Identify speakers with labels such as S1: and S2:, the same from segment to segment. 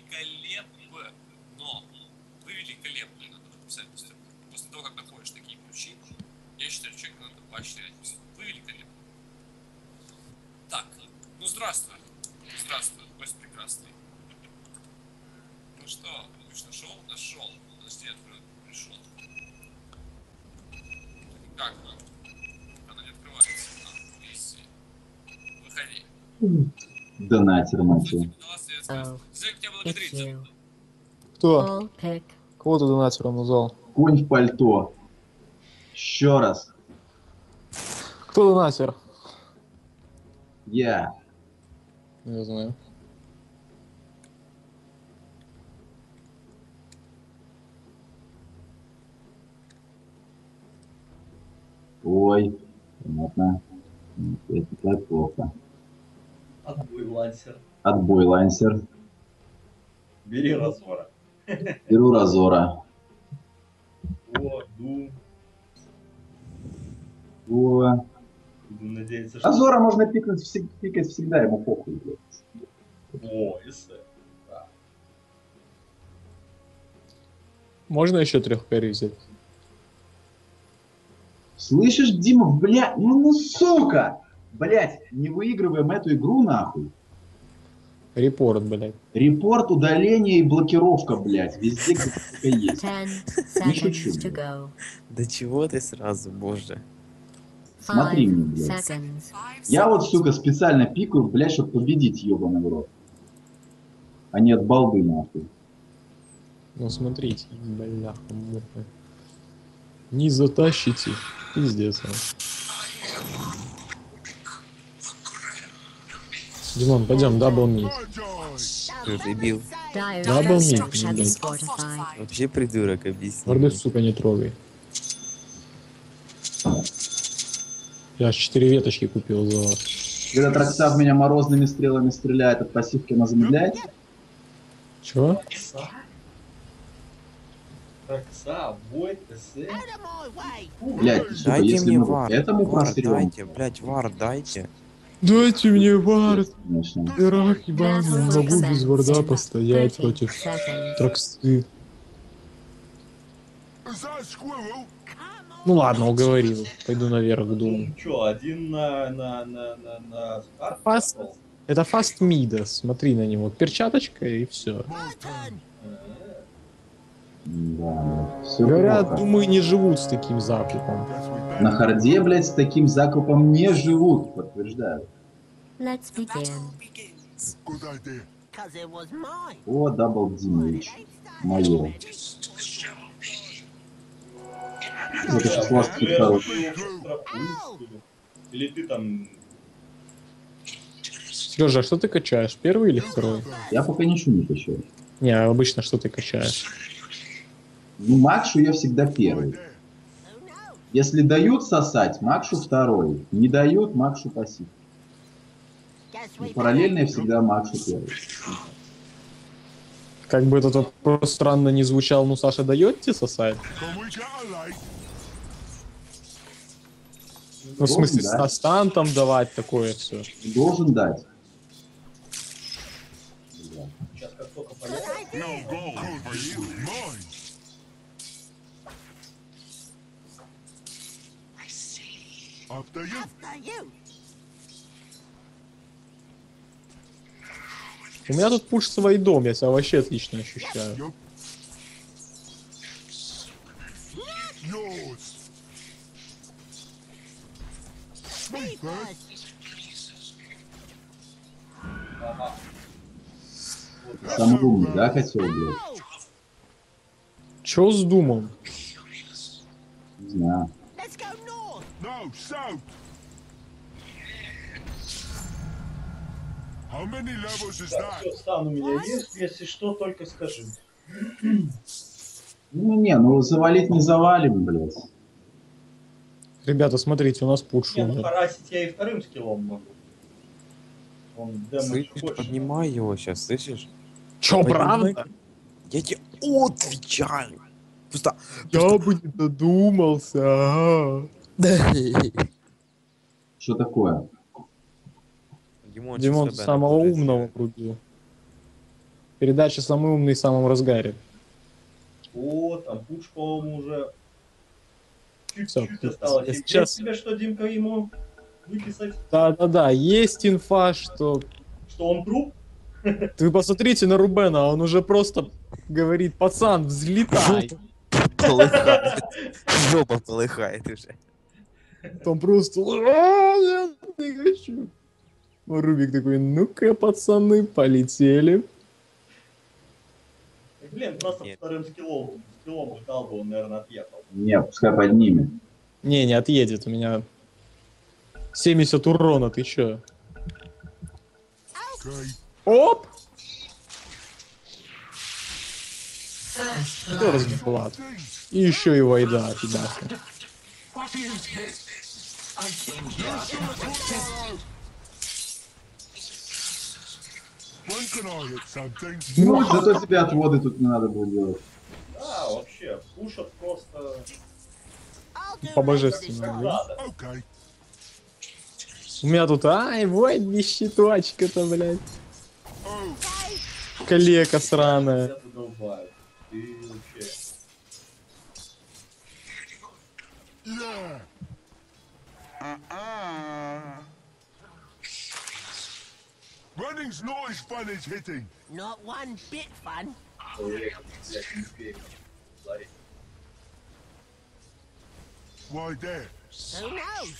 S1: великолепно. Вы великолепны, надо написать после того, как находишь такие ключи. Я считаю, человека надо поощрять. Вы великолепны. Так, ну здравствуй. Здравствуй, гость прекрасный. Ну что, ключ нашел? Нашел. Подожди, открою. Пришел. Как она? Она не открывается. Если. Выходи.
S2: Донатер, мальчик.
S1: Зачем тебя благодарить?
S3: Кто? Кого ты донатером назвал?
S2: Конь в пальто. Еще раз.
S3: Кто донатер?
S2: Я.
S3: Не знаю.
S2: Ой. Понятно. Это так плохо.
S4: Отбой, лансер.
S2: Отбой, лансер.
S4: Бери Разора.
S2: Беру Разора.
S4: О, Дум.
S2: О.
S4: Буду надеяться, что...
S2: Разора можно пикать всегда, ему похуй. Блядь.
S4: О, эссе. Да.
S3: Можно еще 3 кэрри взять?
S2: Слышишь, Дима, бля, ну сука! Блять, не выигрываем эту игру нахуй.
S3: Репорт, блядь.
S2: Репорт, удаление и блокировка, блядь. Везде, где только есть. Не шучу, блядь.
S5: Да чего ты сразу, боже.
S2: Смотри мне, блядь. Я вот, сука, специально пикаю, блядь, чтобы победить, ёбаный в рот. А не от балды, нахуй.
S3: Ну смотрите, бляха, муха. Не затащите. Пиздец. Димон, пойдем, дабл мид.
S5: Ты дебил.
S3: Дабл мид, блядь.
S5: Вообще придурок, объясни.
S3: Варды, сука, не трогай. Я аж 4 веточки купил за вас.
S2: Когда Тракса в меня морозными стрелами стреляет, от пассивки она замедляется?
S3: Чего?
S4: Тракса, Войт, эссе.
S2: Блядь, сука,
S5: Дайте
S2: если
S5: мне
S2: мы
S5: вар.
S2: этому
S5: Вар
S2: просрем...
S5: дайте, блядь, вар дайте.
S3: Дайте мне вард.
S2: Конечно.
S3: Ирак, ебаный, не могу без варда постоять против Траксы. Ну ладно, уговорил. Пойду наверх, думаю.
S4: Ну чё, один на старт
S3: Фаст.
S4: пошёл?
S3: Это фаст мида, смотри на него. Перчаточка и все.
S2: Да, все
S3: Говорят,
S2: плохо.
S3: думаю, не живут с таким закупом.
S2: На харде, блядь, с таким закупом не живут, подтверждаю.
S6: Let's begin.
S2: О, дабл Димыч. Мое. Это сейчас вас тут
S4: Блядь,
S2: хорош.
S4: ты его штрафуешь, что ли? Или ты там...
S3: Сережа, а что ты качаешь? Первый или второй?
S2: Я пока ничего не качаю.
S3: Не, обычно что ты качаешь?
S2: Ну, Макшу я всегда первый. Если дают сосать, Макшу второй. Не дают, Макшу пассив. Но параллельно я всегда Макшу первый.
S3: Как бы этот вопрос странно не звучал, ну Саша дает тебе сосать? Ну, в смысле,
S2: Да.
S3: стан там давать такое все.
S2: Должен дать.
S4: Сейчас как только появится...
S3: У меня тут пуш свой дом, я себя вообще отлично ощущаю.
S2: Самый умный, да, хотел, блядь?
S3: Чё с думом?
S2: Не знаю.
S4: Всё, стан у меня есть, если что, только скажи.
S2: Ну не, ну завалить не завалим, блядь.
S3: Ребята, смотрите, у нас пуш
S4: Не, ну
S3: умер.
S4: харасить я и вторым скиллом могу. Он дэмэдж
S5: Слышишь,
S4: больше.
S5: поднимай его сейчас, слышишь?
S3: Чё,
S5: Поднимай.
S3: правда?
S5: Я тебе отвечаю. Просто...
S3: Я бы не додумался, ага.
S2: Что
S5: Димон,
S3: Димон,
S5: сейчас
S3: самого
S5: тебя
S3: умного
S5: наказать.
S3: врубил. Передача «Самый умный» в самом разгаре.
S4: О, там пуш, по-моему, уже
S3: Всё,
S4: чуть-чуть осталось.
S3: если
S4: И
S3: сейчас-
S4: тебе что, Димка, ему выписать,
S3: Да-да-да, есть инфа, что...
S4: что он труп?
S3: Вы посмотрите на Рубена, он уже просто говорит: пацан, взлетай.
S5: Полыхает. Жопа полыхает уже.
S3: Там просто... «А, я не хочу». А Рубик такой: ну-ка, пацаны, полетели.
S4: Блин, просто
S5: Нет.
S4: вторым скиллом ждал бы, он, наверное, отъехал.
S2: Не, пускай поднимет.
S3: Не отъедет, у меня 70 урона, ты чё? Оп! Разблад. И еще и Вайда, пидахи.
S2: Ну, зато тебе отводы тут не надо было делать.
S4: Да, вообще, пушат просто
S3: По-божественному. да?
S4: надо.
S3: У меня тут, ай, Вайд без щиточка-то, блядь. Калека сраная.
S4: Я задолбаю. Ты вообще...
S7: Running's not as fun as hitting.
S8: Not one bit fun.
S4: Блядь, не успею. Смотри.
S7: Why there?
S8: Who knows?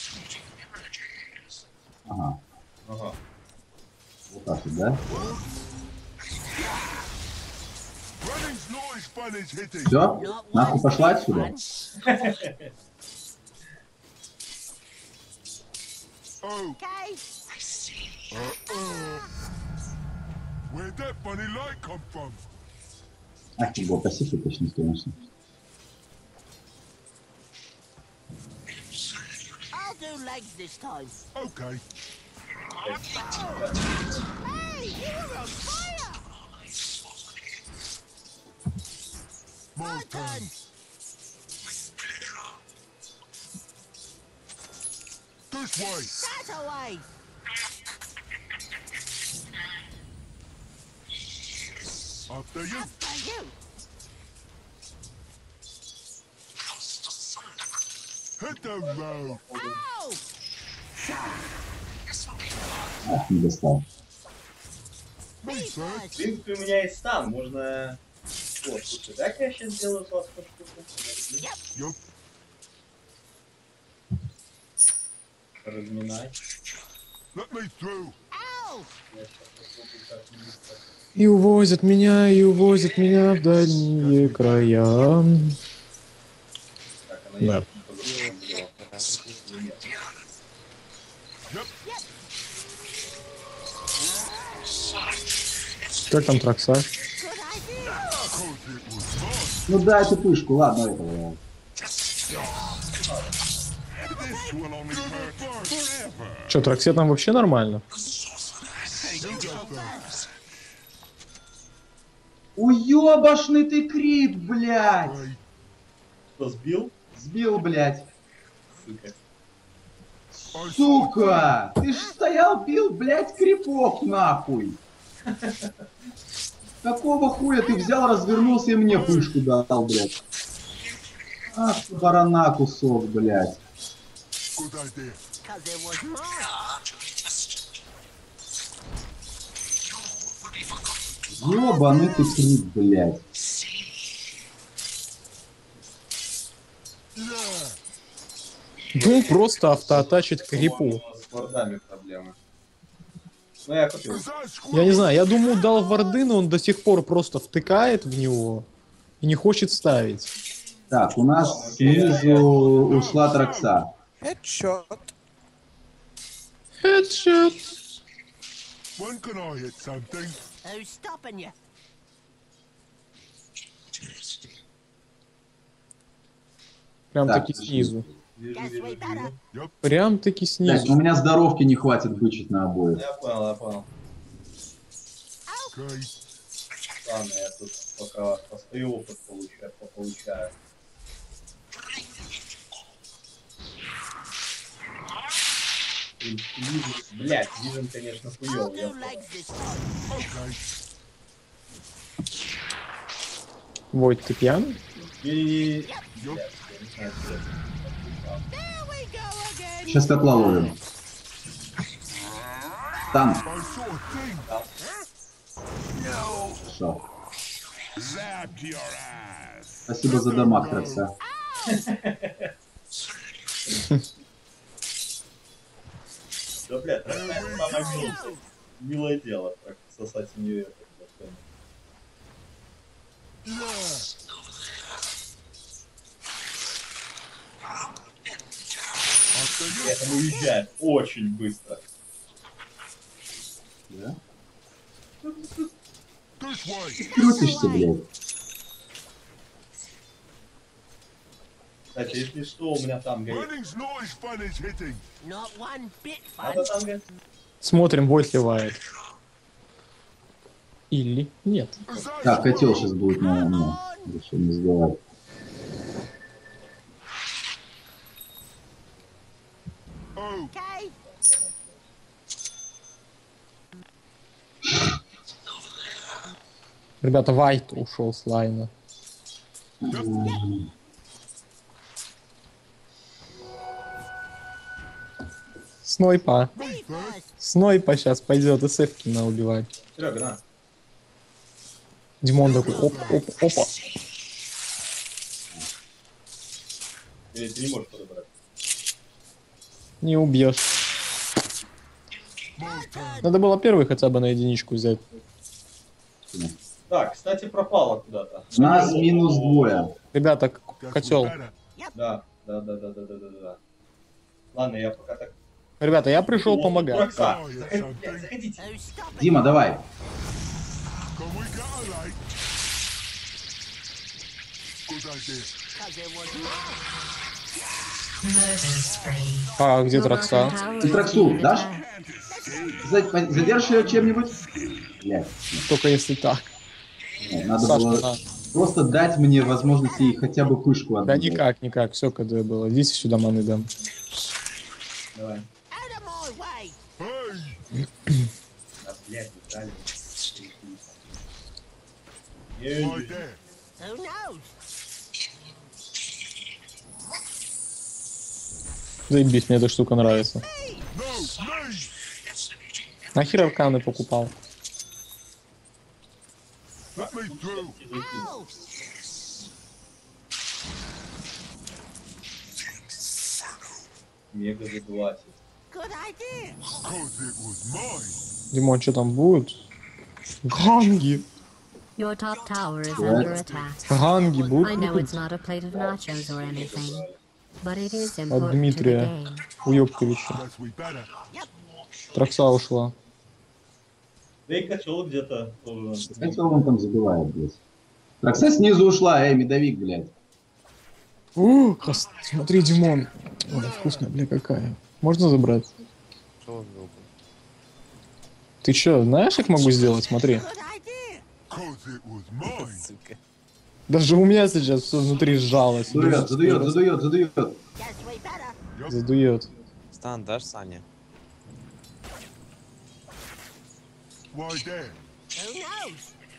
S2: Ага,
S4: Ага.
S2: вот так вот, да?
S7: Running's not as fun as hitting.
S2: Все?
S8: Not
S2: Нахуй
S8: one
S2: пошла
S8: bit
S2: отсюда?
S8: fun.
S7: Oh,
S8: Okay.
S7: where'd that funny light come from?
S2: Ах, ты был пассив, точно, конечно.
S8: I'll do legs this time.
S7: Okay.
S8: Hey, you were on fire!
S7: My
S8: My
S7: turn.
S8: turn.
S7: This way.
S8: That away.
S7: After you.
S8: After you.
S7: Hit the road.
S8: Ow!
S2: Ах, не достал.
S8: Me
S7: first.
S4: В
S8: first.
S4: принципе, у меня есть стан, можно... Вот, слушай, как я сейчас сделаю с вас по штуку?
S7: Yup.
S4: Разминай.
S7: Let me through.
S8: Ow!
S4: Я сейчас попробую как-нибудь так.
S3: И увозят меня в дальние края.
S4: Так, она
S3: Да.
S4: есть по-другому сделала. Или нет?
S3: Как там Тракса?
S8: Good idea.
S7: Cause it was fun.
S2: Ну дай ты пышку, ладно, этого.
S7: This will only hurt forever.
S3: Че, Траксе там вообще нормально?
S7: You go first.
S2: Уёбашный ты крит, блядь!
S7: Right.
S4: Кто сбил?
S2: Сбил, блядь.
S4: Сука.
S2: Сука! Ты ж стоял, бил, блядь, крипов, нахуй! Какого хуя ты взял, развернулся и мне пышку дал, блядь? Ах ты барана кусок, блядь.
S7: Good idea.
S8: Cause it was mine.
S2: Ёбаный ты крит, блядь.
S7: Yeah.
S3: Ну, просто автоатачит крипу.
S4: По-моему, с вардами проблемы. Ну, я купил.
S7: As I
S3: Я не
S7: squeeze.
S3: знаю, я думаю, дал варды, но он до сих пор просто втыкает в него и не хочет ставить.
S2: Так, у нас снизу ушла Тракса.
S5: Headshot.
S3: Хедшот.
S7: When can I hit something?
S8: Who's stopping you?
S3: Прям
S2: Так,
S3: таки снизу.
S4: Вижу,
S8: Guess
S4: вижу,
S8: we better.
S4: вижу.
S3: Прям таки
S2: Блядь, ну у
S3: снизу.
S2: меня здоровки не хватит вычить на обоих.
S4: Я понял, я понял.
S7: Okay.
S4: Ладно, я тут пока постою, опыт получаю. Блять, вижен, конечно,
S8: I'll
S4: хуёвый.
S8: do legs this time.
S7: Okay.
S3: Войт, ты пьян?
S4: И... Блядь, я не знаю, что это.
S8: There we go again.
S2: Сейчас котла ловим. Там.
S7: My sort of thing.
S2: Хорошо.
S7: Zap to your ass.
S2: Спасибо за дамаг, Тракса.
S4: Да, блядь, это самое милое дело, так сосать у нее. Это уезжает очень быстро.
S2: Да?
S7: This way.
S2: Крутишься, блядь.
S4: Кстати, если что, у меня там горит.
S7: Running's not as fun as hitting.
S8: Not one bit fun.
S4: Надо там горит.
S3: Смотрим, Войт ливает. Или нет.
S7: Is that
S2: Так, котел сейчас будет, наверное. Решил не сдавать.
S7: Oh,
S8: Okay.
S3: Ребята, Вайт ушел с лайна. Снойпа.
S8: Me first.
S3: Снойпа сейчас пойдет СФ-ки на убивать.
S4: Серега, на.
S3: Димон такой, опа.
S4: Или ты не можешь подобрать?
S3: Не убьешь. Надо было первый хотя бы на единичку взять.
S4: Так, кстати, пропало куда-то.
S2: Нас минус двое.
S3: Ребята,
S7: guess we
S3: котел.
S7: better.
S4: Да. Ладно, я пока так...
S3: Ребята, я пришел помогать.
S4: Тракса, блядь, заходите.
S8: Oh, stop it.
S2: Дима, давай.
S7: Can we get a light? Good idea.
S8: 'Cause it was mine.
S3: А, где Тракса?
S2: Ты Траксу дашь? Задержишь ее чем-нибудь? Блядь,
S3: Только если так.
S2: нет, надо
S3: Сашка,
S2: было
S3: на.
S2: просто дать мне возможность ей хотя бы пышку
S3: Да
S2: отдать.
S3: никак. Все КД было. Идите сюда, маны дам.
S4: Давай.
S8: Out of my way.
S7: Hey,
S4: Да, блядь, дали.
S7: right there.
S8: Who knows?
S3: Заебись, мне эта штука нравится.
S7: No, me.
S3: Нахер арканы покупал?
S7: Let me through.
S8: Ow.
S4: Мега задуватель.
S8: Good idea.
S7: Cause it was mine.
S3: Димон, что там будет? Ганги!
S6: Your top tower is under attack.
S3: Ганги
S6: I
S3: будут?
S6: know it's not a plate of nachos or anything, but it is
S3: От
S6: important to the
S3: Дмитрия
S6: game.
S3: Уёбковича.
S7: Guess we better.
S3: Тракса ушла.
S4: Да и котел где-то тоже.
S2: Хотел он там забивает, блядь. Тракса снизу ушла, медовик, блядь.
S3: Смотри, Димон. Ой, вкусная, бля, какая. Можно забрать?
S5: Что он был?
S3: Ты чё, знаешь, как могу сделать? Смотри.
S8: Good idea.
S7: Cause it was mine.
S5: Сука.
S3: Даже у меня сейчас все внутри сжалось.
S2: Задует.
S8: Guess we better.
S3: Задует.
S5: Стан дашь, Саня?
S7: Why there?
S8: Who knows?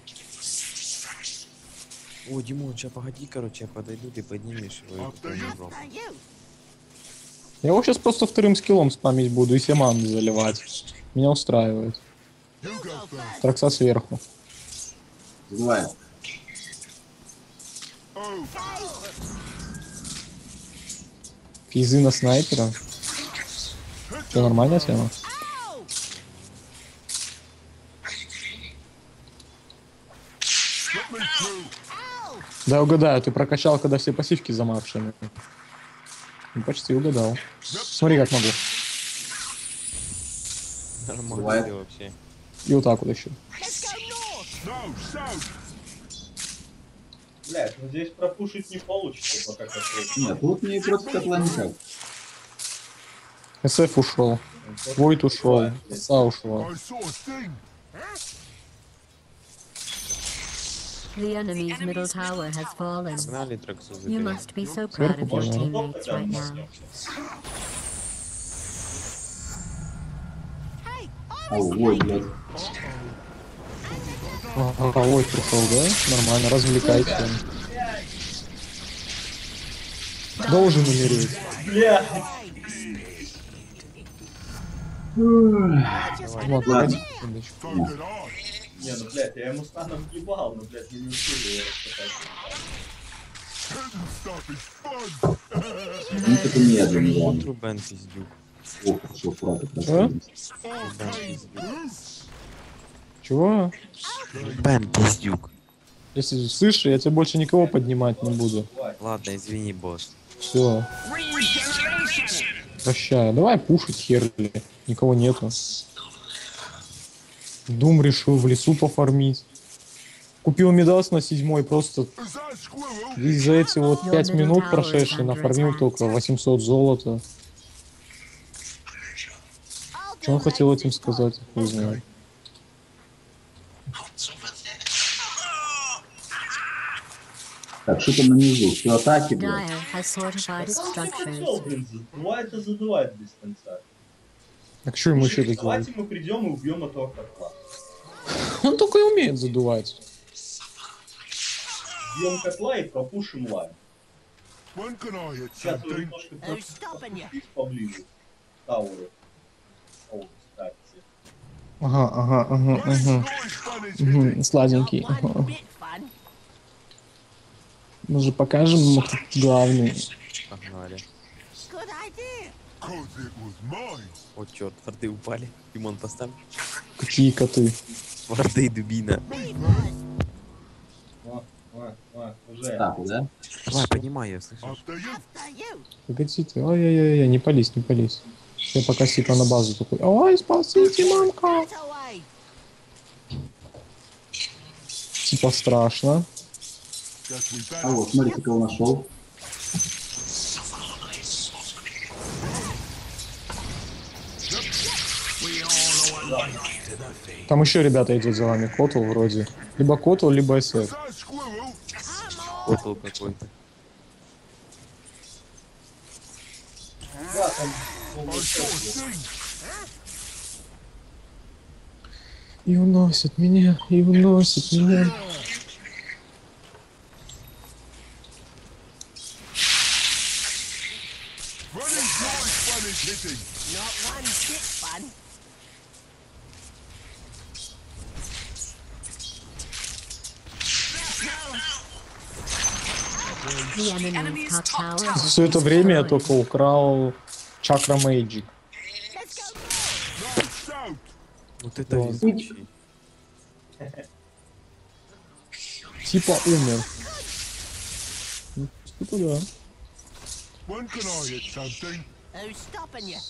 S5: О, Димон, сейчас погоди, короче, я подойду, ты поднимешь его и потом ножом.
S8: After you.
S3: Я его сейчас просто вторым скиллом спамить буду и семан заливать. Меня устраивает.
S7: You go first.
S3: Тракса сверху.
S2: Забивает.
S7: Oh,
S3: Физы на снайпера. Все нормальная тема?
S8: Ow.
S7: let me through.
S8: Ow.
S3: Да, угадаю, ты прокачал, когда все пассивки замаршены. Ну, почти угадал. Смотри, как могу.
S5: Нормально
S2: Бывает.
S5: ты вообще.
S3: И вот так вот еще.
S8: Let's go north.
S7: No, south.
S4: Блядь, ну здесь пропушить не получится пока котел.
S2: Нет, тут не против котла никак.
S3: СФ ушел. Войт ушел. Са ушла.
S7: My sort of thing.
S6: The enemy's middle tower has fallen.
S5: Погнали Траксу
S6: You
S5: забирай.
S6: must be so proud of your
S3: Сверху,
S6: teammates right now.
S8: Hey, I
S2: Ау,
S8: was
S2: ой, блядь.
S3: Ага, ой, пришел, да? Нормально, развлекайся. Должен умереть.
S4: Бля,
S3: Вот, погоди секундочку.
S7: So did I.
S4: не, ну, блядь, я ему станом ебал, но, блядь, мы не успели его раскатать.
S7: Hitting stuff is fun.
S2: Ну, это медленно, да.
S5: Вот Рубен пиздюк.
S2: Ох, что фраты красавец.
S5: Рубен пиздюк.
S3: Чего?
S5: Рубен пиздюк.
S3: Если слышишь, я тебя больше никого поднимать не буду.
S5: Ладно, извини, босс.
S3: Все. Прощаю. Давай пушить, херли. Никого нету. Дум решил в лесу пофармить. Купил медас на 7-й, просто
S7: Is that squirrel?
S3: и за эти вот 5 минут прошедшие нафармил только 800 золота.
S8: I'll
S3: Что он
S8: do
S3: хотел
S8: that
S3: этим
S8: this time.
S3: сказать? Не знаю.
S2: Так, что там внизу? Все атаки, блядь.
S6: Dire has fortified its
S4: Хотел,
S6: structures.
S4: блин, задувает и задувает без конца.
S3: Так что ему еще делать?
S4: Давайте мы придем и убьем этого котла.
S3: Он только и умеет задувать.
S4: Убьем котла и пропушим лайн.
S7: When can I hit
S4: Сейчас вы
S7: something?
S4: немножко
S8: Who's stopping you?
S4: здесь поближе. Тауры. О, кстати.
S3: Ага, ага, ага,
S7: When it's
S3: ага.
S7: noise fun is hitting.
S3: Мгм, сладенький.
S8: Not one
S3: Ага.
S8: bit fun.
S3: Мы же покажем ему кто главный.
S5: Погнали.
S8: Good idea.
S7: Cause it was mine.
S5: О, черт, форты упали. Тимон, поставь.
S3: Какие коты?
S5: Форты и дубина.
S8: Me first.
S4: Уже.
S2: Так, да?
S5: Давай, поднимай ее, слышишь?
S7: After you.
S8: After you.
S3: Погоди ты. Ой-ой-ой, не пались, не пались. Я пока типа на базу такой. Ой, спасите, мамка.
S8: Get away.
S3: Типа страшно.
S7: Guess we
S2: А
S7: better.
S2: вот, смотрите, кого нашел.
S3: Там еще ребята идут за вами. Котл вроде. Либо Котл, либо СФ.
S7: Is that squirrel?
S5: Котл какой-то.
S4: Да, там
S7: I saw a thing.
S3: И уносят меня, и уносят меня.
S7: When is noise fun is hitting.
S8: Not one bit fun.
S6: The enemy's top tower has
S3: Все это
S6: been
S3: время я
S6: destroyed.
S3: только украл чакра Мэйджик.
S8: Let's go.
S7: No shout.
S5: Вот это
S3: Да.
S5: везучий.
S3: Типа умер. Ну, типа да.
S7: When can I hit something?
S8: Who's stopping you?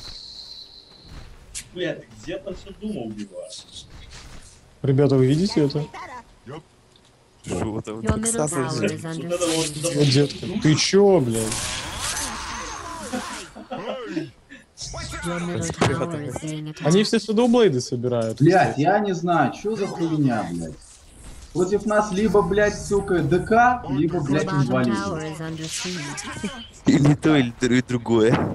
S4: Блядь, где там все дума убивает?
S3: Ребята, вы видите это?
S8: Better.
S5: Что там?
S6: Your middle
S5: Кстати,
S6: tower is
S4: Вот
S6: under
S4: это вот
S6: siege.
S3: О, детка, ты чё, блядь?
S7: Hey,
S6: Your middle tower is being
S3: Они
S6: attacked.
S3: все Shadowblade собирают.
S2: Блядь, я не знаю, что за хуйня, блядь. Против нас либо, блядь, сука, ДК, либо,
S6: Your
S2: блядь,
S6: bottom
S2: инвалиды.
S6: tower is under siege.
S5: Или то, или другое.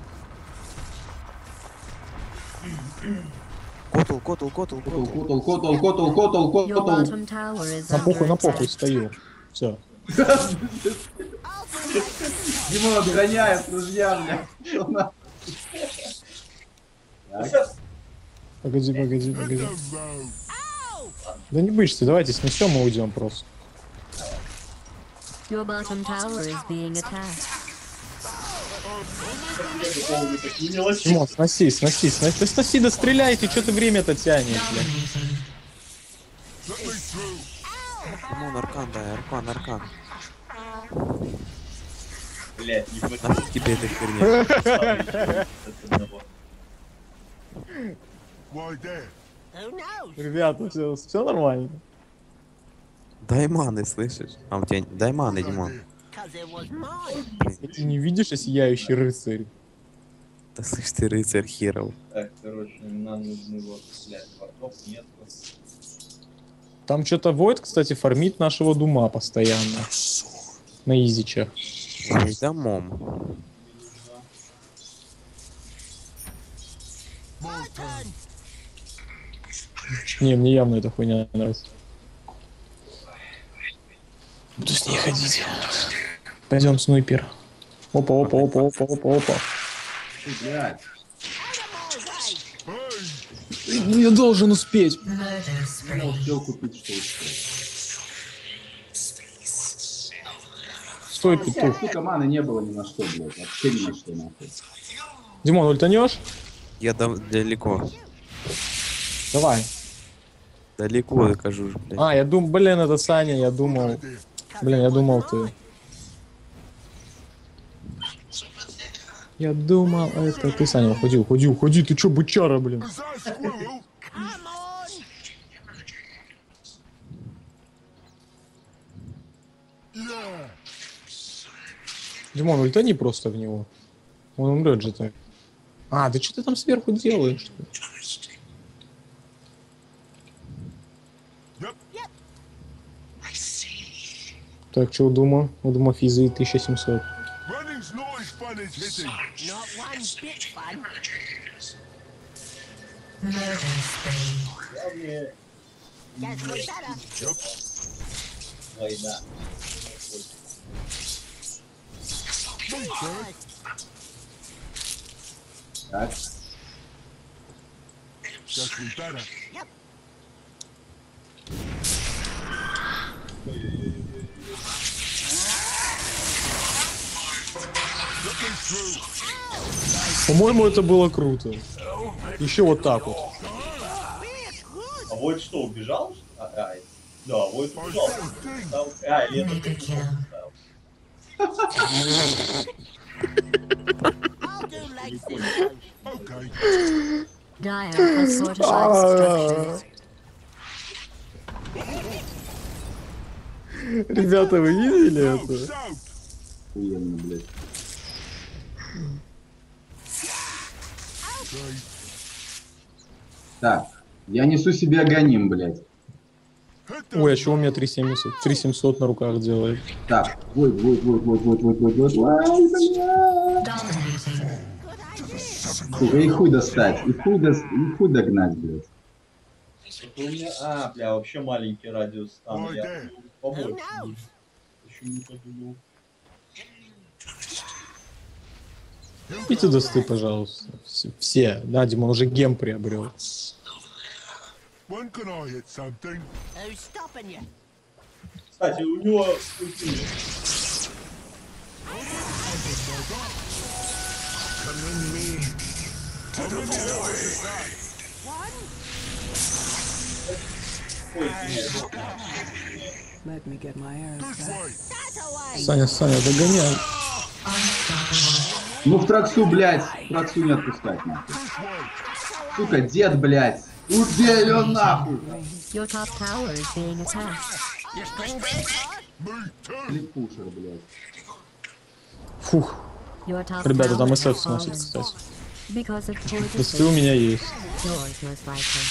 S5: Котл, котл, котл,
S2: Котл,
S5: котл.
S2: котл, котл, котл, котл,
S6: Your
S2: котл.
S6: bottom tower is
S3: На похуй,
S6: under
S3: на похуй
S6: attack.
S3: стою. Все.
S2: Димон отгоняет с ружья, блядь. Что на-
S4: Сейчас
S3: Погоди, погоди, погоди.
S7: the road.
S3: Да не бычься, давайте снесем и уйдем просто.
S6: Your bottom tower is being attacked.
S4: я по поводу такие мелочи.
S3: Тимон, сноси, сноси, сноси. Да сноси, да стреляй, ты что ты время-то тянешь, блядь.
S7: Let me through.
S5: Тимон, аркан, дай, аркан, аркан.
S4: Блядь, не хватит
S5: Нафиг тебе эта херня.
S4: одного.
S7: Why there?
S8: Who knows?
S3: Ребята, все нормально.
S5: Дай маны, слышишь? А у тебя... Дай маны, Димон.
S8: Because it was mine.
S3: Ты не видишь, а сияющий рыцарь?
S5: Да слышь ты, рыцарь херов.
S4: Так, короче, нам нужны вот, блядь, вортов нет.
S3: Там что-то Войд, кстати, фармит нашего Дума постоянно. На изичах.
S5: Ой, домом.
S8: My turn.
S3: Не, мне явно эта хуйня нравится. Буду с ней ходить. Пойдем, снайпер. Опа, опа, опа, опа, опа, опа.
S2: Ой, блядь.
S3: Ну, я должен успеть.
S2: Я успел купить, что успел.
S3: Стой, петух.
S2: Сука, маны не было ни на что, блядь. Вообще ни на что, нахуй.
S3: Димон, ультанешь?
S5: Я далеко.
S3: Давай.
S5: Далеко докажу же, блядь.
S3: А, я думал, блин, это Саня, я думал. Блин, я думал ты. Я думал, это ты, Саня, уходи, уходи, уходи, ты чё, бычара, блин?
S7: Is that a squirrel?
S8: Come on.
S7: Yeah.
S3: Димон, ультани просто в него. Он умрет же так. А, ты что ты там сверху делаешь?
S7: Yep.
S3: Так, что у Дума? У Дума физы 1700.
S7: Running's not as fun as hitting.
S8: Not one bit fun.
S4: Главное,
S8: Guess we better.
S4: война.
S2: Так.
S7: Guess we better. Looking through.
S3: По-моему, это было круто. Еще вот так вот.
S4: А Войд что, убежал? Да, Войд убежал. А, или это ты поставил?
S8: I'll do like this.
S7: Okay.
S6: Dire has fortified structures.
S3: Ребята, вы видели это?
S7: South.
S2: Охуенно, блядь.
S7: Okay.
S2: Так. Я несу себе агоним, блядь.
S7: Hit the
S3: Ой, а чего у меня 3700? 3700 на руках делает.
S2: Так. Ой, ой, ой, ой, ой, ой, ой, ой, ой, блядь. Сука, и хуй достать, и хуй догнать, блядь.
S4: Это у меня... А, бля, вообще маленький радиус. Там
S7: Ой,
S4: я
S7: да.
S4: побольше.
S8: Who knows?
S4: Еще не подумал.
S3: Идите досты, пожалуйста. Все. Да, Димон уже гем приобрел.
S7: When can I hit something?
S8: Who's stopping you?
S4: Кстати, у него... Ой, нет.
S9: Let me get my arrows
S7: This
S9: back.
S7: way.
S8: That away.
S3: Саня, догоняй.
S2: Ну в траксу, блядь. В траксу не отпускать, нахуй.
S7: This way.
S2: Сука, дед, блядь. Убей его нахуй.
S6: Your top tower is being attacked.
S8: You spring break hard?
S7: Me too.
S2: Клипушер, блядь.
S3: Фух.
S6: Your top
S3: Ребята,
S6: tower
S3: там
S6: has
S3: СФ
S6: fallen.
S3: сносит, кстати.
S6: Because of poor
S3: Досты у
S6: decisions.
S3: меня есть.
S6: Yours most likely.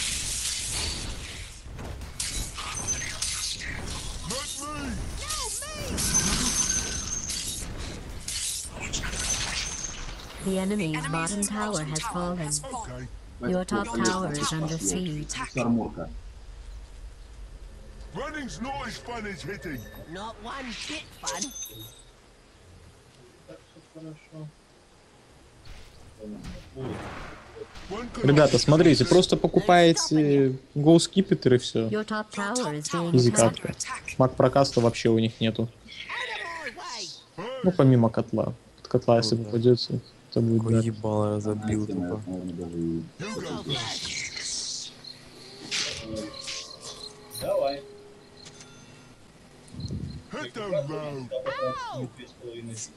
S7: Let me.
S6: The enemy's bottom tower has fallen.
S7: Okay.
S6: Your top tower is under siege.
S2: Армурка.
S7: Running's not as fun as hitting.
S8: Not one bit fun.
S4: Так, все хорошо.
S7: When can I
S3: Ребята,
S7: hit
S3: смотрите,
S7: something?
S3: просто покупаете гоускипетер и все.
S6: Your top tower is being
S3: Изи
S6: attacked.
S3: катка. Маг прокаста вообще у них нету.
S8: Out of my way.
S3: Ну, помимо котла. Под котла, если попадется, то будет
S5: Какой
S3: да.
S5: ебало забил
S2: Знаете,
S5: тупо.
S2: наверное, даже и...
S4: Давай.
S7: Hit the road.
S4: Я потратил 2500.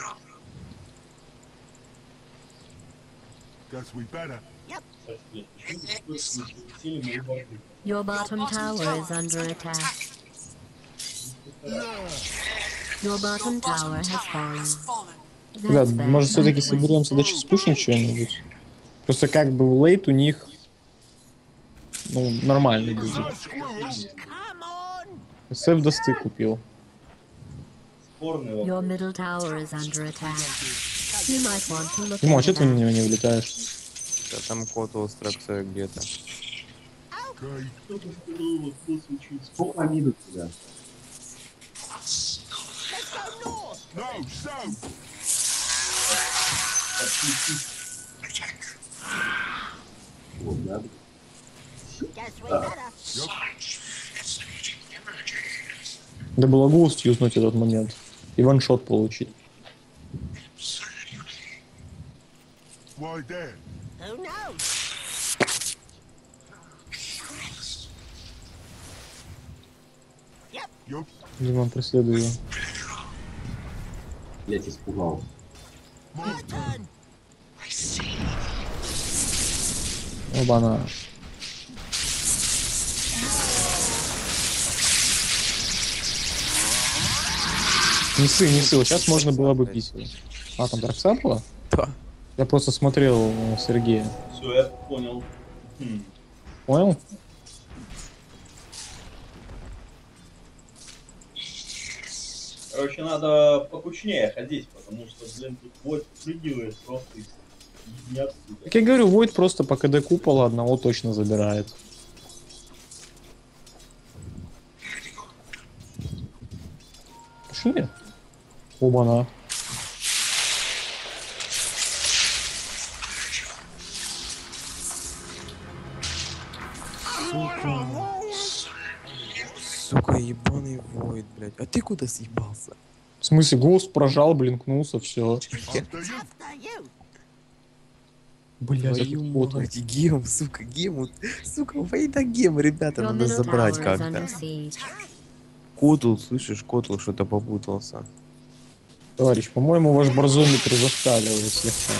S7: Guess we better.
S4: Кстати, нет, почему вы сильно мои борды?
S6: Your bottom tower is under attack. Your bottom tower has fallen.
S3: Ребят,
S6: That's
S3: может
S6: bad.
S3: все-таки соберемся до спушим что-нибудь? Просто как бы в лейт у них ну, нормальный будет.
S7: Squirrels.
S8: Come on.
S3: СФ досты купил.
S4: Спорный
S6: Your
S4: вопрос.
S6: middle tower is under attack. You might want to look
S3: Димон, а
S6: into
S3: что ты на
S6: that.
S3: него не влетаешь?
S5: Да там кот остракса где-то.
S7: Okay.
S4: Кто-то сказал, вот что случится.
S2: Сколько они идут сюда?
S7: No, so.
S2: Вот, да?
S8: Guess we better.
S3: Да было гост юзнуть этот момент. И ваншот получить.
S7: Why there?
S8: Who knows?
S7: Yup.
S3: Димон, преследую его.
S2: Я тебя испугал.
S8: Your turn.
S3: Оба-на. Несы, вот сейчас можно было бы бить его. А, там Даркса была?
S5: Да.
S3: Я просто смотрел на Сергея.
S4: Все, я понял.
S3: Понял?
S4: Короче, надо покучнее ходить, потому что, блин, тут вот прыгивает просто из ниоткуда.
S3: Как я говорю, Войд просто по КД купола одного точно забирает. Пошли? Оба-на.
S5: Сука, ебаный Войд, блядь. А ты куда съебался?
S3: В смысле, Гост прожал, блинкнулся, все.
S7: After you.
S8: After you.
S3: Блять,
S5: Твою
S3: это вот.
S5: мать, гем, сука, гем. Сука, Войда гем, ребята,
S6: Your
S5: надо
S6: middle
S5: забрать
S6: tower is
S5: как-то.
S6: under siege.
S5: Котл, слышишь, Котл что-то попутался.
S3: Товарищ, по-моему, ваш барзометр зашкаливает слегка.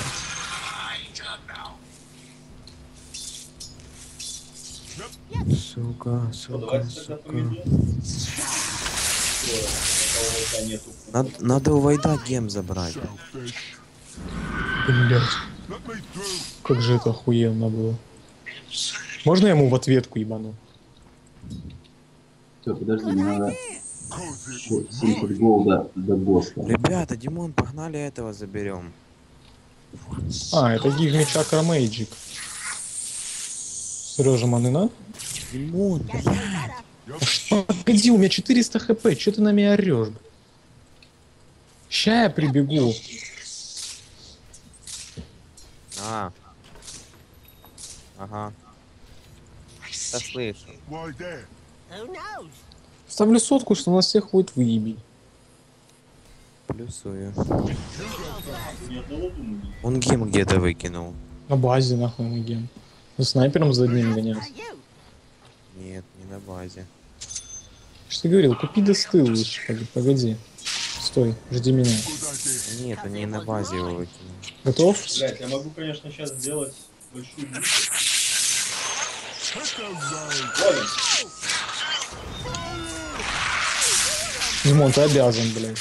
S5: Сука,
S4: Что,
S5: сука,
S4: давайте тогда
S5: сука.
S4: поведем. Ой, у кого-то нету.
S5: Надо у Войда гем забрать.
S7: Selfish.
S3: Блять,
S7: Let me through.
S3: как же это охуенно было. Можно я ему в ответку ебану?
S2: Все, подожди, мне надо
S7: Cause it was
S2: 70 голда до босса.
S5: Ребята, Димон, погнали этого заберем.
S3: А, это гиг чакра Мэйджик. Сережа, маны на?
S5: Димон,
S8: Guess we better.
S3: Погоди, у меня 400 хп, че ты на меня орешь? Ща я прибегу.
S5: Ага. Да слышу.
S7: why there?
S8: Who knows?
S3: Ставлю сотку, что нас всех будет выебить.
S5: Плюсую.
S4: Ни одного дума нет.
S5: Он гем где-то выкинул.
S3: На базе, нахуй, мы гем. За снайпером за одним гоняться.
S8: After you.
S5: Нет, не на базе.
S3: Что ты говорил? Купи достыл лучше. Погоди. Стой, жди меня.
S7: Good idea.
S5: Нет, он не на базе его выкинул.
S3: Готов?
S4: Блять, я могу, конечно, сейчас сделать большую битву.
S7: Take a road.
S4: Ловим.
S3: Димон, ты обязан, блядь.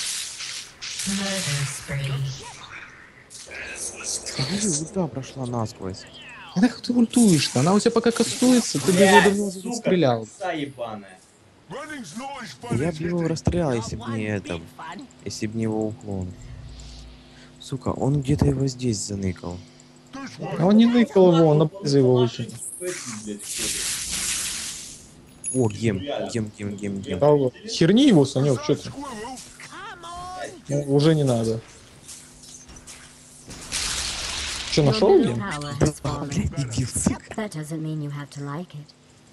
S5: Смотри, ульта прошла насквозь.
S3: А нахуй ты ультуешь-то? Она у тебя пока кастуется, ты бы его
S4: Блядь,
S3: давно
S4: сука,
S3: стрелял.
S4: пса ебаная.
S7: Running's not as fun
S5: Я
S7: as
S5: бы
S7: you
S5: его
S7: think.
S5: расстрелял,
S8: Got
S5: если бы
S8: one
S5: не
S8: big
S5: это.
S8: fun.
S5: Если бы не его уклон. Сука, он где-то его здесь заныкал.
S7: This
S3: А
S7: way.
S3: он не ныкал его, он на базе его выкинул.
S4: Эти, блядь, ходят.
S5: О, гем.
S3: Кого? Херни его, Санек, что ты?
S7: Squirrel.
S8: Come on.
S3: Ну, уже не надо. Что,
S6: Your
S3: нашел
S6: middle
S3: гем?
S6: tower has fallen.
S5: Блядь, дебил, сука.
S6: That doesn't mean you have to like it.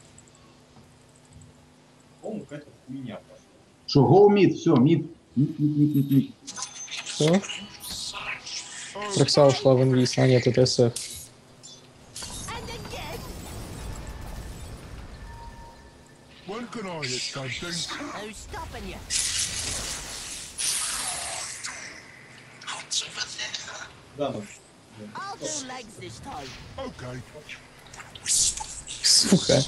S4: По-моему, какая-то хуйня пошла.
S2: Что, go mid, все, мид. Мид.
S3: Все? Трекса ушла в инвиз, а нет, это СФ.
S8: And again.
S7: When can I hit something?
S8: Who's stopping you?
S4: Да, ну.
S8: I'll do legs this time.
S7: Okay.
S3: Сука.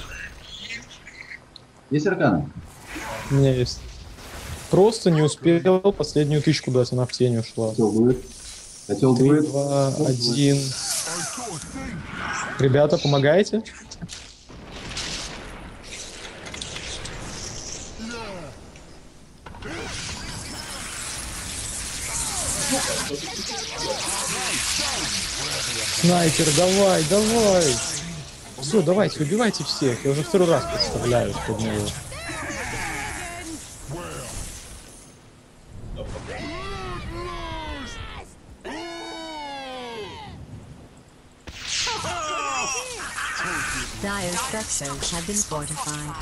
S2: Есть аркана?
S3: У меня есть. Просто не успел последнюю тычку дать, она в тень ушла.
S2: Хотел будет. Хотел
S3: 3,
S2: будет.
S3: 2, 1.
S7: I saw a thing.
S3: Ребята, помогайте. Снайпер, давай. Все, давайте, убивайте всех. Я уже второй раз подставляюсь под него.
S6: Dire structures have been fortified.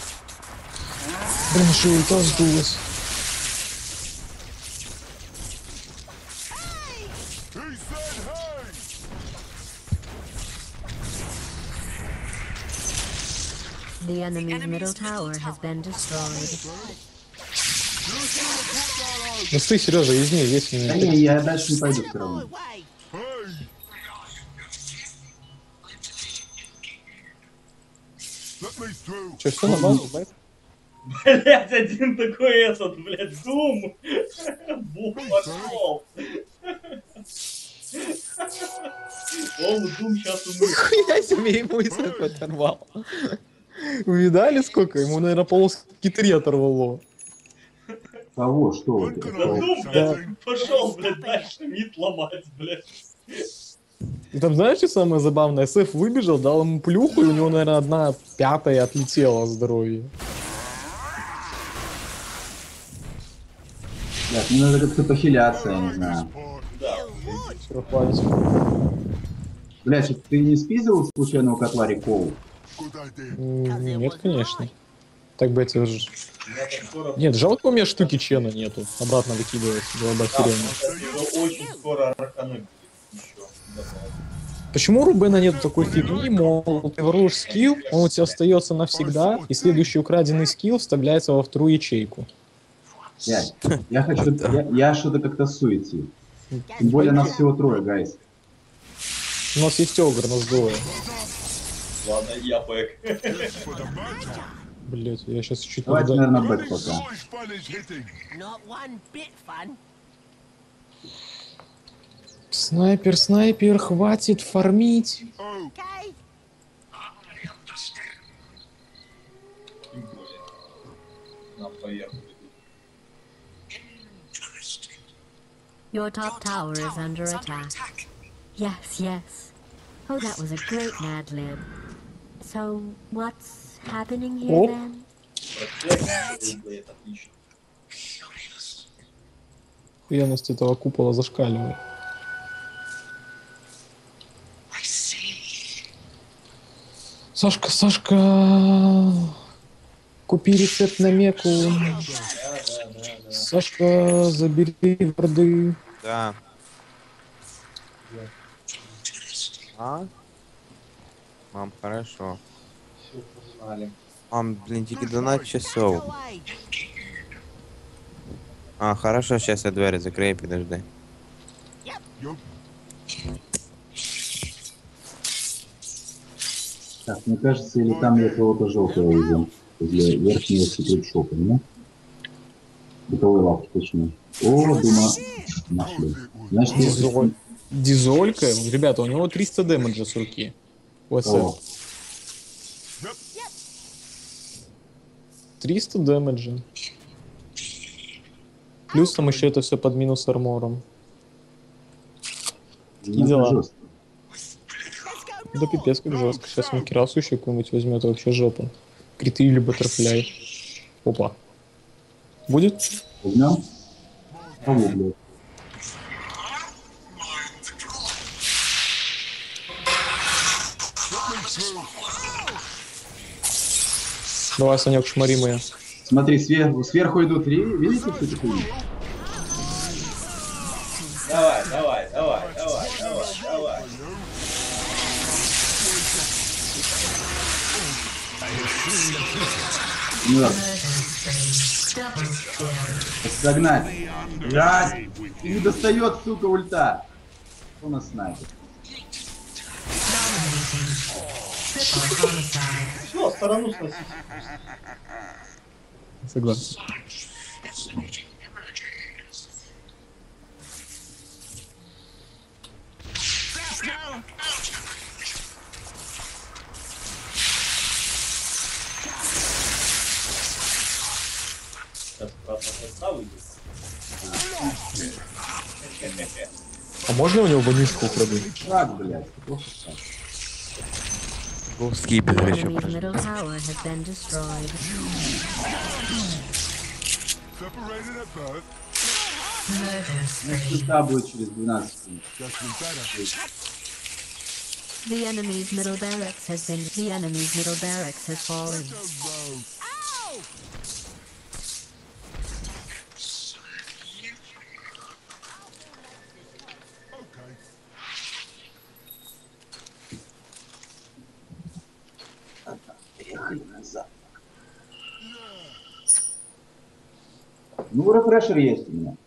S3: Блин, что ульта сдулась.
S7: He said hey!
S6: The enemy's middle tower has been destroyed.
S3: Ну ты, Сережа, из нее есть
S2: Да
S3: мне.
S2: не, я дальше не пойду все равно.
S8: Away.
S7: Hey! Let me through.
S3: Че, все на базу, блядь?
S4: Блять, один такой этот, блять, Дум. Бух пошел. Он Дум сейчас умеет.
S3: Я себе ему из этого оторвал. Вы видали сколько? Ему, наверное, полоски 3 оторвало.
S2: Кого? Что?
S7: When
S2: это?
S7: can
S4: Да
S7: I
S4: Дум,
S7: do
S4: блядь,
S7: something?
S4: пошел, блядь, дальше мид ломать, блядь.
S3: И там знаешь, что самое забавное? СФ выбежал, дал ему плюху, и у него, наверное, 1/5 отлетела здоровье.
S2: Так, мне надо как-то похиляться, я не знаю.
S4: Да.
S3: Все, хватит.
S2: Блядь, что ты не спиздил случайно у котла Рикоу?
S7: Good idea.
S3: Нет, конечно. Так бы это же...
S4: У меня там скоро...
S3: Нет, жалко, у меня штуки чена нету. Обратно выкидывать. Была бы
S4: Да,
S3: охеренно.
S4: кстати, его очень скоро аркануть будет еще.
S3: Почему у Рубена нету такой фигни, мол, ты воруешь скилл, он у тебя остается навсегда, и следующий украденный скилл вставляется во вторую ячейку?
S2: Блядь, я хочу... Я что-то как-то суетил. Тем более нас всего 3, гайс.
S3: У нас есть огр, нас двое.
S4: Ладно, я бэк.
S7: For the magic.
S3: Блять, я сейчас чуть не
S2: Давайте,
S3: туда...
S2: наверное, бэк пока.
S7: Nice fun is hitting.
S8: Not one bit fun.
S3: Снайпер, снайпер, хватит фармить.
S7: Oh,
S8: Okay.
S4: Тем более. Нам поверх идут.
S6: Your top tower is under attack. Yes, yes. Oh, that was a great Mad Lib. So, what's happening here
S3: Oh.
S6: then?
S4: Проспект, блядь, отлично.
S3: Хуяность этого купола зашкаливает. Сашка, Сашка, купи рецепт на меку. Сашка, забери варды.
S5: Да. А? Мам, хорошо.
S4: Все, погнали.
S5: Мам, блин, тільки 12 часов.
S8: Away.
S5: А, хорошо, сейчас я двери закрою, подожди.
S7: yup.
S2: Так, мне кажется, или там я кого-то желтого видел. Возле верхнего секрет-шопа, да? Бытовой лавки, точнее. О, Дума. Нашли. Значит,
S3: Дизоль. Дизолька? Ребята, у него 300 дэмэджа с руки. ОСФ.
S2: О,
S3: 300 дэмэджа. Плюс там еще это все под минус армором.
S2: ну,
S3: дела.
S2: жестко.
S3: Да пипец как жестко. Сейчас он кирасу еще какую-нибудь возьмет, вообще жопа. Криты или баттерфляй. Опа. Будет?
S2: Возьмем? Кого, блядь?
S3: Давай, Санек, шмари моя.
S2: Смотри, сверху идут видите, что такое?
S4: Давай, давай, давай, давай, давай, давай.
S2: Мёртв. Загнать. Блядь! И не достает, сука, ульта. Кто у нас снайпер?
S4: Все, сторону сносить.
S3: Согласен.
S4: Сейчас обратно состав выйдет.
S3: А можно у него вонючку украду?
S2: Так, блядь, плохо так.
S5: О, скипер еще
S6: Enemy's
S5: прошел.
S6: middle tower has been destroyed.
S7: Separated at birth.
S2: Всегда будет через 12 минут.
S7: Guess we better.
S6: The enemy's middle barracks has been. The enemy's middle barracks has fallen.
S7: The road. Okay.
S2: Поехали назад. Ну, рефрешер есть у меня.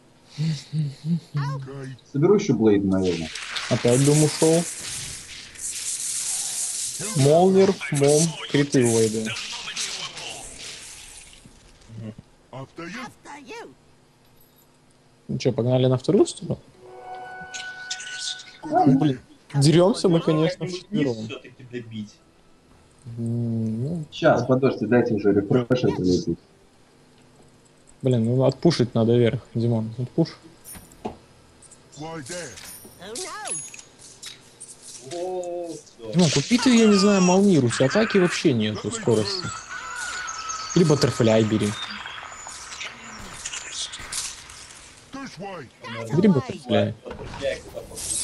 S7: Okay.
S2: Соберу еще Блейд, наверное.
S3: Опять дум ушел. Молнир, мом, криты войды.
S7: After you.
S8: After you.
S3: Ну что, погнали на вторую сторону? Ну, блин, деремся мы, конечно, вчетвером.
S4: Все-таки добить.
S3: Ну,
S2: Сейчас, подожди, дайте уже рефрешер прилетит.
S3: блин, ну отпушить надо вверх, Димон, отпуш.
S7: Why there?
S8: Who knows?
S4: О, всё.
S3: Ну, купи ты, я не знаю, Молнир, у тебя атаки вообще нету скорости. Либо Терфляй бери.
S7: This way.
S3: Бери Баттерфляй.
S4: Баттерфляй куда попустить.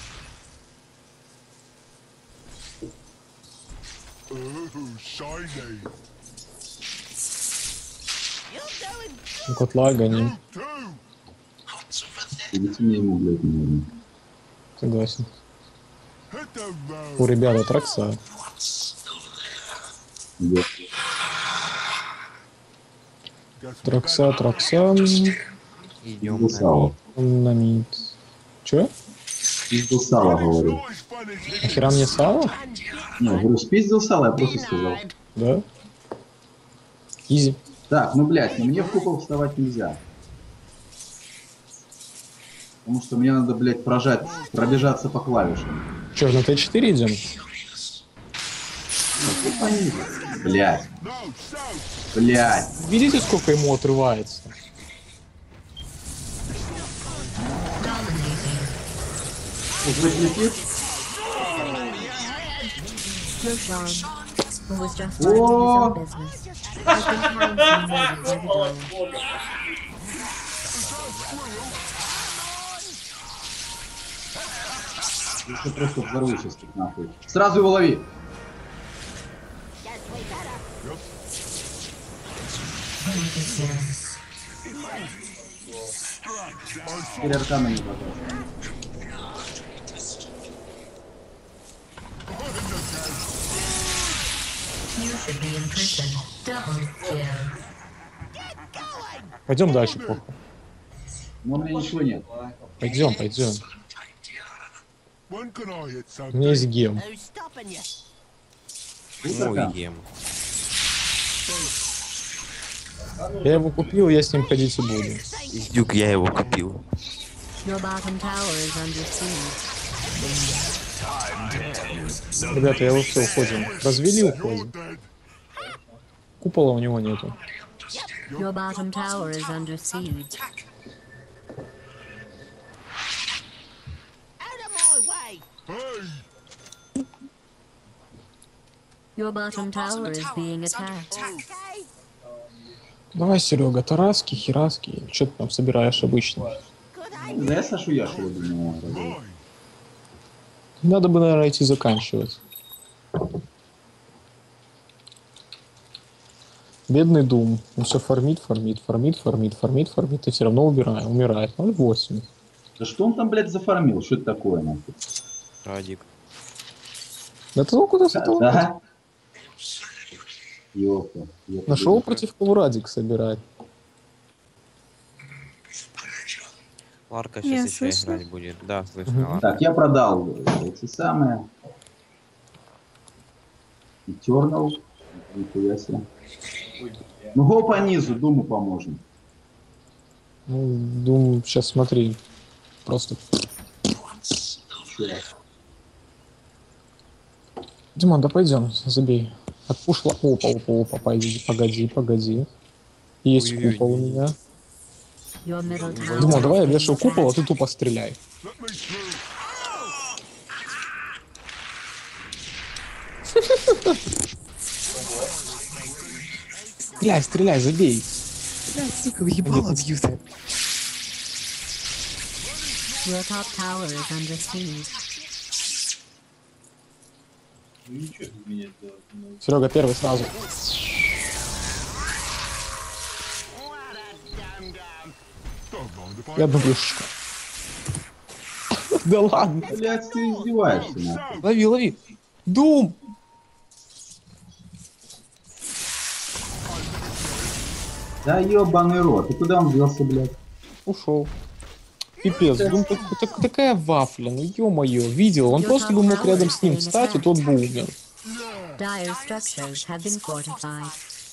S7: Ooh, shiny.
S8: You're doing
S3: Ну, Котла гоним,
S7: You too.
S2: Идите мне ему, блядь, наверное.
S3: согласен.
S7: Hit the
S3: У
S7: road.
S3: ребят Тракса.
S2: Идет.
S7: Guess we
S3: Тракса,
S7: better.
S3: Тракса,
S5: Идем
S2: Сало.
S3: на мид. Чё?
S2: Спиздил сало, говорю.
S7: Nice fun is here.
S3: Нахера мне сало?
S2: Не, говорю, спиздил сало, я просто сказал.
S3: Да? Изи.
S2: Так, ну, блядь, ну мне в купол вставать нельзя. Потому что мне надо, блядь, пробежаться по клавишам.
S3: Чё, на Т4 идем?
S2: Блядь,
S7: No, south.
S2: блядь.
S3: Видите, сколько ему отрывается?
S2: Уже летит?
S6: Roshan, who was just minding his own business, has been handsomely murdered by the dwarf.
S2: Я просто взорву сейчас тут нахуй. Сразу его лови.
S8: Guess we better.
S2: Теперь аркана не пожалуйста.
S3: Пойдем дальше, похуй.
S2: Но у меня ничего нет.
S3: Пойдем, пойдем.
S7: When can I hit
S3: У меня
S7: something?
S3: есть гем.
S8: Who's stopping you?
S5: Ну, ем.
S3: Я его купил, я с ним ходить и буду.
S5: Издюк, я его купил.
S6: Your bottom tower is under siege.
S3: Ребята, я его все, уходим. Развели,
S7: You're
S3: уходим.
S7: dead.
S3: Купола у него нету.
S6: Your bottom tower is under siege.
S8: Out of my way.
S7: Hey.
S6: Your bottom tower is being attacked.
S8: Okay.
S3: Давай, Серега, Тараски, Хираски. Что ты там собираешь обычно?
S8: Good idea.
S2: Да я Сашу Яшу, я думаю,
S7: Mine.
S3: Надо бы, наверное, идти заканчивать. Бедный Дум. Он все фармит, и все равно умирает. 0,8.
S2: Да что он там, блядь, зафармил? Что это такое, нахуй?
S5: Радик.
S3: Да ты куда с этого?
S2: Да? Ёпта.
S3: Нашел против кого Радик собирать.
S5: Ларка
S9: Я
S5: сейчас еще
S9: слышу.
S5: играть будет. Да, слышно, Ларка.
S2: Так, я продал эти самые. Eternal. Нихуя себе. Ну, го по низу, Думу поможем.
S3: Ну, Дум, сейчас смотри. Просто...
S2: Чё?
S3: Димон, да пойдем, забей. Отпушла. Опа, погоди. Есть
S5: Ой-ой-ой.
S3: купол у меня.
S6: Your middle tower.
S3: Димон, давай я вешу купол, а ты тупо стреляй.
S7: Let me through.
S3: Стреляй, стреляй, забей.
S5: Блядь, сука, въебало бьют.
S6: Your top tower is under siege.
S4: Ну ничего без меня сделать не могу.
S3: Серега первый сразу. Я дублюшечка. Да ладно.
S2: Блядь, ты издеваешься, нахуй.
S3: Лови, лови. Дум.
S2: Да ебаный рот, ты куда он делся, блядь?
S3: Ушел. Пипец, Дум такая вафля, ну ё-моё, видел, он просто бы мог рядом с ним встать, и тот бы умер.
S6: Dire structures have been fortified.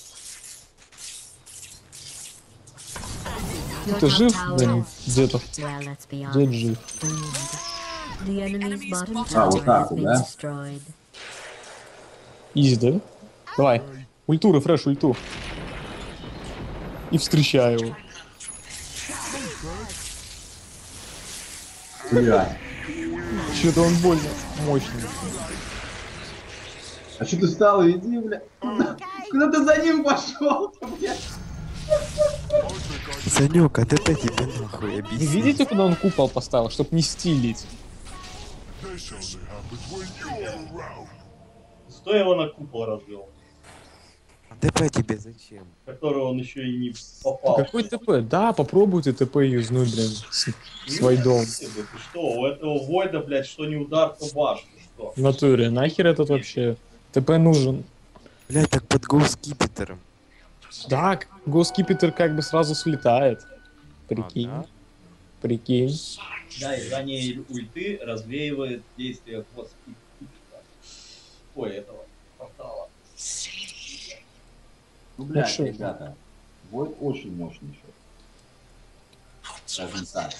S6: Your
S3: Ты
S6: top
S3: жив?
S6: tower
S3: Да,
S6: is,
S3: где-то.
S6: well, let's be
S3: Дед
S6: honest,
S3: жив.
S6: doomed. The enemy's bottom
S2: вот
S6: tower
S2: так
S6: has
S2: вот,
S6: been
S2: да?
S6: destroyed.
S3: Изи, да? Давай. Ульту, рефреш, ульту. И встречай его.
S2: Блядь.
S3: Что-то он больно мощный.
S2: А что ты встал и иди, блядь? Куда ты за ним пошел, блядь?
S5: Санек, а ты тебе нахуй
S3: Вы
S5: объясни.
S3: видите, куда он купол поставил, чтобы не стилить?
S7: This only happens when you're around.
S4: Сто его на купол развел,
S5: ТП тебе зачем?
S4: который он еще и не попал.
S3: Какой ТП? Да, попробуйте ТП юзнуть, блин, с войдом.
S4: Ты что, у этого Войда, блядь, что не удар, то баш, ты что?
S3: В натуре, нахер этот вообще? ТП нужен.
S5: Блядь, так под гоускипетером.
S3: Да, госкипетр как бы сразу слетает. Прикинь.
S5: А, да?
S3: Прикинь.
S4: Да, и ранее ульты развеивает действие госпиталя. Ой, этого портала.
S2: Ну, блядь,
S3: шо?
S2: ребята. Войд очень мощный еще. Скажем так.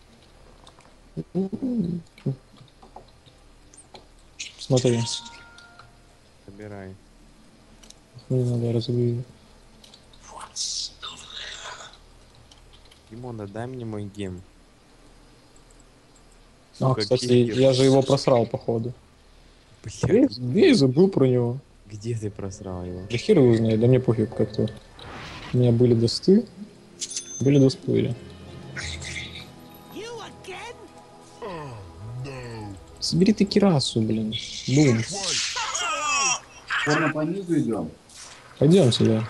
S3: Смотри.
S5: Собирай.
S3: Не надо разговаривать.
S5: Димона, дай мне мой гем.
S3: А,
S5: Сука,
S3: кстати,
S5: киллер.
S3: я же его просрал, походу.
S5: Блядь,
S3: Я и забыл про него.
S5: где ты просрал его?
S3: Да хер его знает, да мне пофиг как-то. У меня были досты, были досплыли.
S8: You again?
S7: Oh, no.
S3: Собери ты кирасу, блин. Бум.
S2: Форма по низу идем.
S3: Пойдем сюда.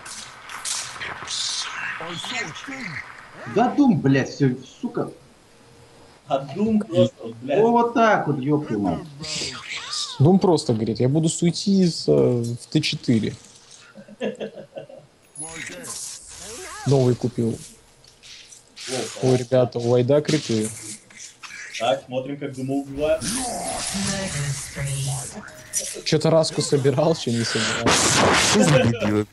S7: I saw a thing.
S2: Да дум, блядь, все, сука.
S4: А Дум просто, блядь,
S2: О, вот так вот, ёпта мать.
S3: Дум просто говорит, я буду суетиться в Т4. Новый купил. Ой, ребята, у Вайда криты.
S4: так, смотрим, как Дума убивает.
S3: Что-то раску собирал, что не собирал.
S5: Что за дебил?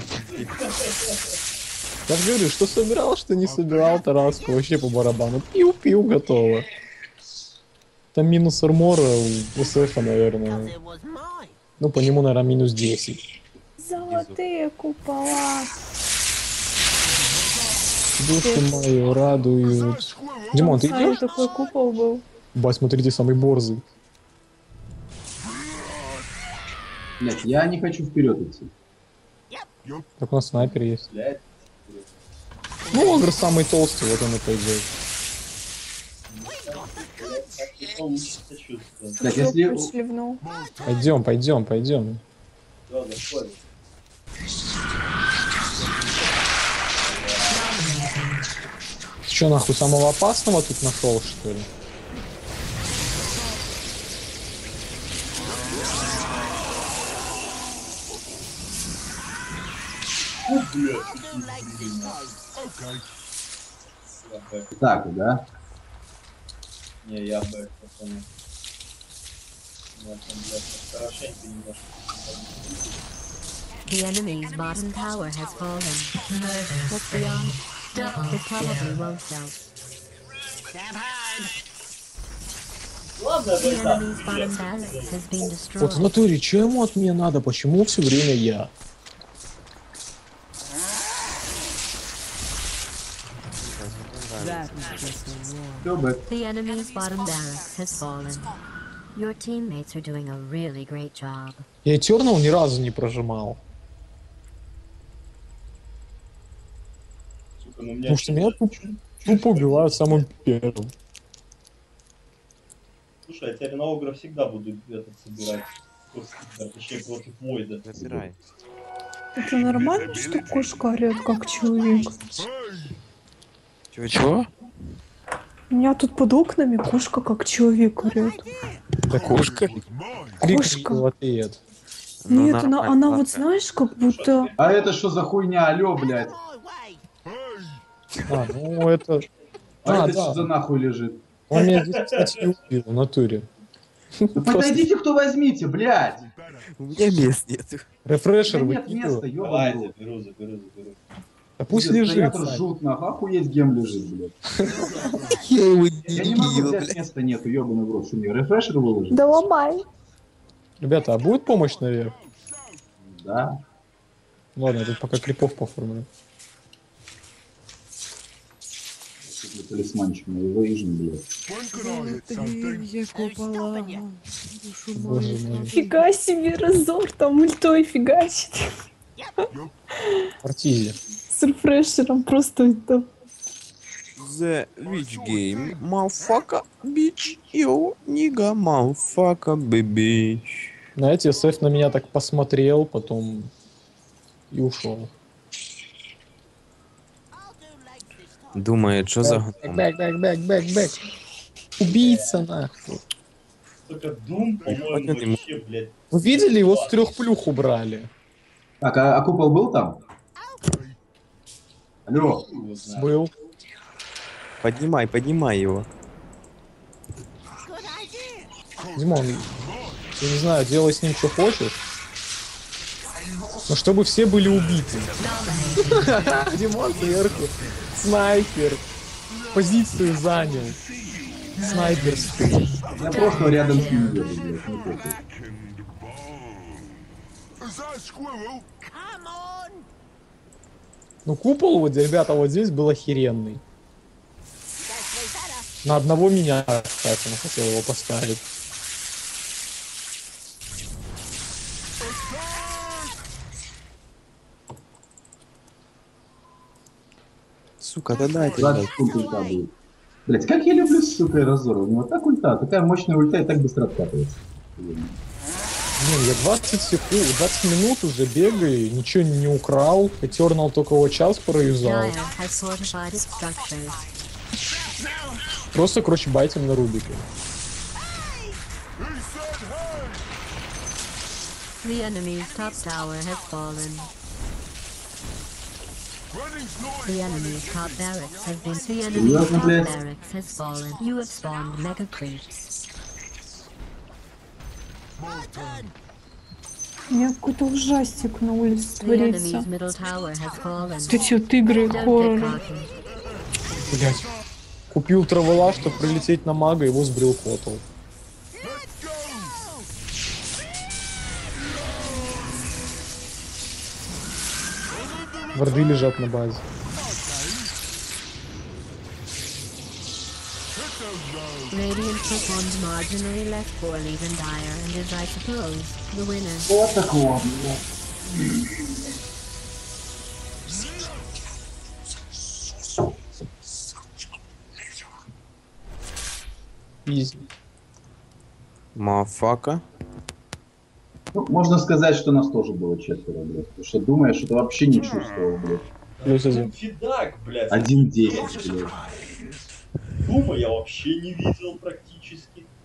S3: Я же говорю, что собирал, что не собирал, Тараску вообще по барабану. Пиу-пиу, готово. Там минус армора у СФ, наверное.
S8: It was mine.
S3: Ну, по нему, наверное, минус 10.
S10: Золотые купола.
S3: Души мои радуют. Димон, ты
S10: Самый
S3: идешь?
S10: такой купол был.
S3: Бать, смотрите, самый борзый.
S2: Блядь, я не хочу вперед идти.
S3: Так у нас снайпер есть.
S4: Блядь.
S3: Ну, Огр самый толстый, вот он и пойдет.
S4: Как-то лучше сочувствует.
S2: Так, если...
S10: Жопу сливнул.
S3: Пойдем, пойдем, пойдем.
S4: Всё, заходим.
S3: Ты что, нахуй, самого опасного тут нашел, что ли?
S7: Okay.
S4: Я бэк.
S2: Так, да?
S4: Не, я бэк, пацаны. Я там, блядь, хорошенько немножко.
S6: The enemy's bottom tower has fallen. Look beyond. It probably won't sell.
S8: Stand hard.
S4: Ладно,
S6: The
S4: бэк, да.
S6: enemy's bottom barracks has been
S3: Вот в
S6: destroyed.
S3: натуре, что ему от меня надо? Почему все время я?
S9: That was just a war.
S2: Все, бэк.
S6: The enemy's bottom barracks has fallen. Your teammates are doing a really great job.
S3: Я Eternal ни разу не прожимал.
S4: Сука, ну у меня
S3: Потому что меня тупо убивают самым первым.
S4: Слушай, я теперь на Огра всегда буду этот собирать. Точнее, против Войда.
S5: Забирай.
S10: Это нормально, что кошка орёт, как человек?
S5: Чего?
S10: У меня тут под окнами кошка, как человек орёт.
S3: Это кошка?
S10: Кошка.
S3: В ответ.
S5: Ну,
S10: Нет, она
S5: нормально,
S10: вот
S5: ладно.
S10: знаешь, как будто...
S2: А это что за хуйня, алё, блядь?
S3: А, ну это...
S2: А
S3: А,
S2: это что
S3: да.
S2: за нахуй лежит?
S3: Он меня здесь, кстати, не убил в натуре.
S2: Да подойдите, кто возьмите, блядь!
S5: У меня мест нет.
S2: Да
S3: Рефрешер
S2: нет места,
S3: выкидываю.
S2: ёбаный
S4: Давай,
S2: рот.
S4: заберу.
S3: Да пусть
S2: Пиздец,
S3: лежит.
S2: стоят,
S3: Сань.
S2: ржут, нахуй, охуеть гем лежит, блядь.
S5: Я его
S2: Я не могу взять, места нету, ёбаный в рот, что мне рефрешер выложить?
S10: Да ломай.
S3: Ребята, а будет помощь наверх?
S2: Да.
S3: Ладно, я тут пока крипов поформлю.
S2: Если талисманчиком его выезжим, блядь.
S7: When can I hit something?
S9: купола.
S3: Боже мой.
S10: Фига себе, разор там ультой фигачит.
S3: Артизи.
S10: С рефрешером просто это...
S5: The Witch Game. Motherfucker, bitch. Yo, nigga, motherfucker, bitch.
S3: Знаете, Сэф на меня так посмотрел, потом и ушел.
S5: Думает, что за...
S3: Бэк. Убийца, нахуй.
S4: Только Дум, по-моему,
S5: Понятно, ему-
S4: вообще, блядь.
S3: Вы видели, его с 3 плюх убрали?
S2: Так, а купол был там? Алло.
S4: Хуй его знает.
S3: Был.
S5: Поднимай его.
S3: Димон, я не знаю, делай с ним что хочешь. Но чтобы все были убиты. Димон сверху. Снайпер. Позицию занял. Снайперский.
S2: Я просто рядом с ним еду, блядь. не похуй.
S7: Is that a squirrel?
S3: Ну купол, вот, ребята, вот здесь был охеренный. На одного меня, кстати, он хотел его поставить.
S5: Сука, да дайте.
S2: 20 секунд ульта будет. Блять, как я люблю, сука, разор. У него так ульта, такая мощная ульта и так быстро откатывается.
S3: Блин, я 20 секунд, 20 минут уже бегаю, ничего не украл. Eternal только его час проюзал.
S6: Dire has fortified its structures.
S3: Просто, короче, байтим на Рубике.
S6: The enemy's top tower has fallen. The enemy's top barracks has been. The enemy's top barracks has fallen. You have spawned mega creeps.
S10: У меня какой-то ужастик на улице
S6: The
S10: творится.
S6: enemy's middle tower has fallen.
S10: Вот эти вот игры
S6: Don't get
S10: хоррор.
S6: cocky.
S3: Блять. Купил травела, чтобы прилететь на мага, его сбрил котл. Варды лежат на базе.
S6: Radiant performed marginally less poorly than Dire and is, I suppose, the winner.
S2: Вот такого, блядь.
S3: Изи.
S5: Мафака.
S2: Ну, можно сказать, что нас тоже было 4, блядь. Потому что думаешь, это вообще не чувствовал, блядь.
S3: Плюс один.
S4: Фидак, блядь.
S2: 1-10, блядь.
S4: Дума я вообще не видел практически.